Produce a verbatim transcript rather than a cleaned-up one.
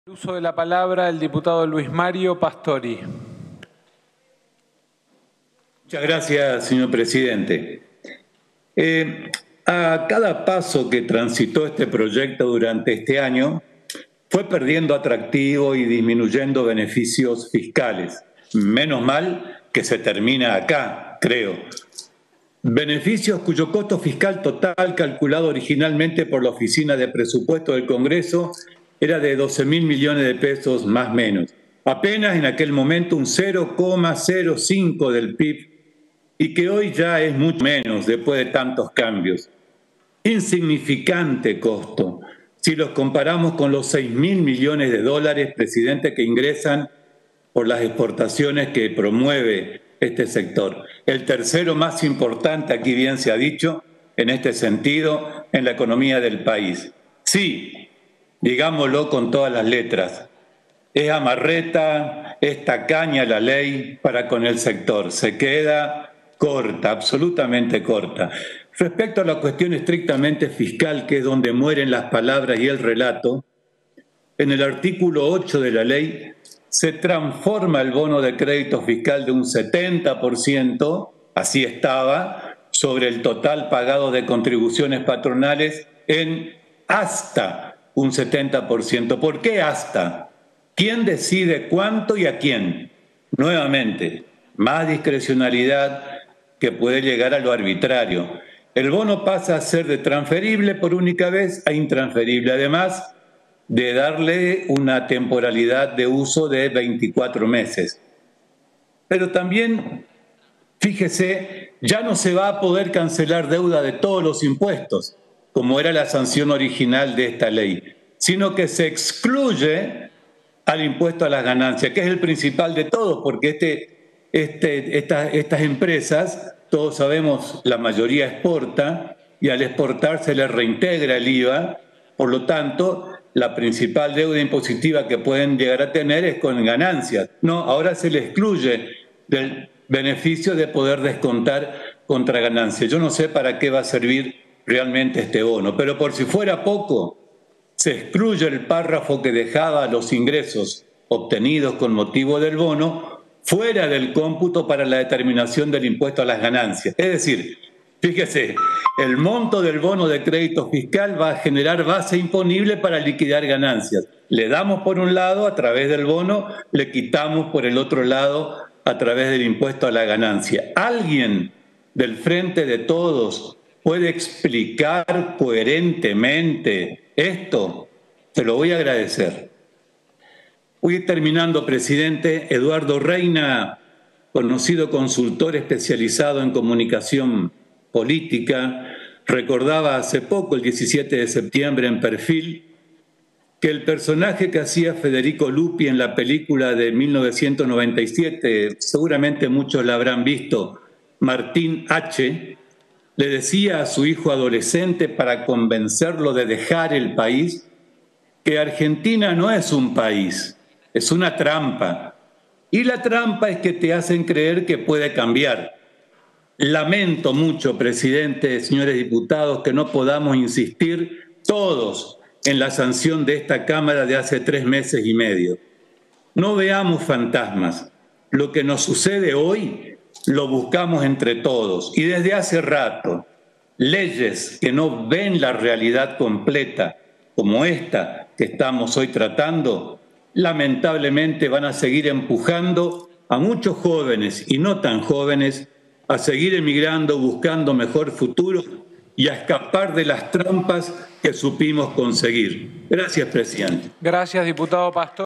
El uso de la palabra el diputado Luis Mario Pastori. Muchas gracias, señor presidente. Eh, a cada paso que transitó este proyecto durante este año, fue perdiendo atractivo y disminuyendo beneficios fiscales. Menos mal que se termina acá, creo. Beneficios cuyo costo fiscal total, calculado originalmente por la Oficina de Presupuesto del Congreso, era de doce mil millones de pesos más o menos. Apenas en aquel momento un cero coma cero cinco del P I B, y que hoy ya es mucho menos después de tantos cambios. Insignificante costo si los comparamos con los seis mil millones de dólares, presidente, que ingresan por las exportaciones que promueve este sector. El tercero más importante, aquí bien se ha dicho, en este sentido, en la economía del país. Sí, digámoslo con todas las letras, es amarreta, es tacaña la ley para con el sector. Se queda corta, absolutamente corta. Respecto a la cuestión estrictamente fiscal, que es donde mueren las palabras y el relato, en el artículo ocho de la ley se transforma el bono de crédito fiscal de un setenta por ciento, así estaba, sobre el total pagado de contribuciones patronales en hasta un setenta por ciento. ¿Por qué hasta? ¿Quién decide cuánto y a quién? Nuevamente, más discrecionalidad que puede llegar a lo arbitrario. El bono pasa a ser de transferible por única vez a intransferible, además de darle una temporalidad de uso de veinticuatro meses. Pero también, fíjese, ya no se va a poder cancelar deuda de todos los impuestos, como era la sanción original de esta ley, sino que se excluye al impuesto a las ganancias, que es el principal de todos, porque este, este, esta, estas empresas, todos sabemos, la mayoría exporta, y al exportar se les reintegra el I V A, por lo tanto, la principal deuda impositiva que pueden llegar a tener es con ganancias. No, ahora se les excluye del beneficio de poder descontar contra ganancias. Yo no sé para qué va a servir realmente este bono, pero por si fuera poco, se excluye el párrafo que dejaba los ingresos obtenidos con motivo del bono fuera del cómputo para la determinación del impuesto a las ganancias. Es decir, fíjese, el monto del bono de crédito fiscal va a generar base imponible para liquidar ganancias. Le damos por un lado a través del bono, le quitamos por el otro lado a través del impuesto a la ganancia. ¿Alguien del Frente de Todos puede explicar coherentemente esto? Te lo voy a agradecer. Voy terminando, presidente. Eduardo Reina, conocido consultor especializado en comunicación política, recordaba hace poco, el diecisiete de septiembre, en Perfil, que el personaje que hacía Federico Lupi en la película de mil novecientos noventa y siete, seguramente muchos la habrán visto, Martín H., le decía a su hijo adolescente para convencerlo de dejar el país que Argentina no es un país, es una trampa. Y la trampa es que te hacen creer que puede cambiar. Lamento mucho, presidente, señores diputados, que no podamos insistir todos en la sanción de esta Cámara de hace tres meses y medio. No veamos fantasmas. Lo que nos sucede hoy lo buscamos entre todos. Y desde hace rato, leyes que no ven la realidad completa, como esta que estamos hoy tratando, lamentablemente van a seguir empujando a muchos jóvenes y no tan jóvenes a seguir emigrando, buscando mejor futuro y a escapar de las trampas que supimos conseguir. Gracias, presidente. Gracias, diputado Pastor.